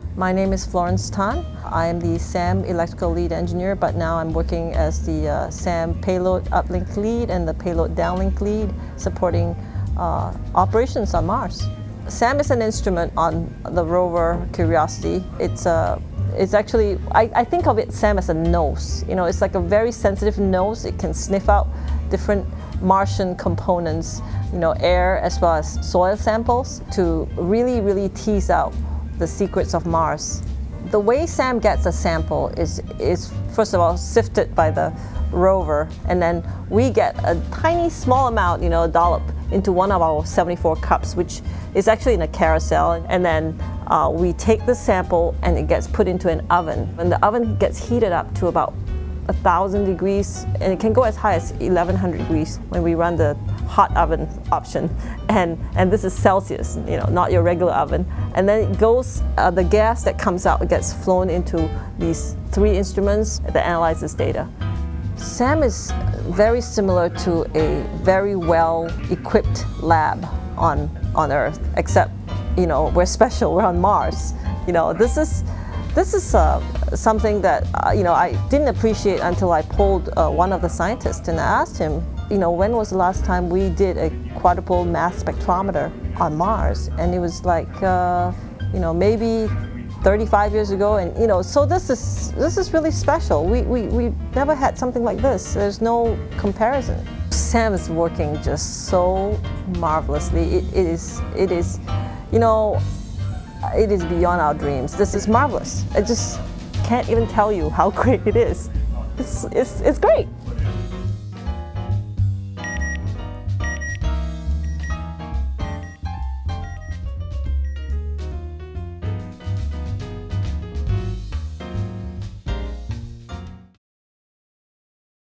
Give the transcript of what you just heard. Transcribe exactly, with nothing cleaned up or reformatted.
My name is Florence Tan. I am the SAM electrical lead engineer, but now I'm working as the uh, SAM payload uplink lead and the payload downlink lead, supporting uh, operations on Mars. SAM is an instrument on the rover Curiosity. It's a It's actually, I, I think of it, SAM, as a nose. You know, it's like a very sensitive nose. It can sniff out different Martian components, you know, air as well as soil samples, to really, really tease out the secrets of Mars. The way SAM gets a sample is, is first of all, sifted by the rover, and then we get a tiny small amount, you know, a dollop, into one of our seventy-four cups, which is actually in a carousel, and then uh, we take the sample and it gets put into an oven. And the oven gets heated up to about a thousand degrees, and it can go as high as eleven hundred degrees when we run the hot oven option. And, and this is Celsius, you know, not your regular oven. And then it goes, uh, the gas that comes out gets flown into these three instruments that analyzes data. SAM is very similar to a very well-equipped lab on, on Earth, except, you know, we're special, we're on Mars. You know, this is, this is uh, something that, uh, you know, I didn't appreciate until I polled uh, one of the scientists and I asked him, you know, when was the last time we did a quadruple mass spectrometer on Mars? And it was like, uh, you know, maybe thirty-five years ago, and you know, so this is this is really special. We we we never had something like this. There's no comparison. SAM is working just so marvelously. It, it is it is, you know, it is beyond our dreams. This is marvelous. I just can't even tell you how great it is. It's it's it's great.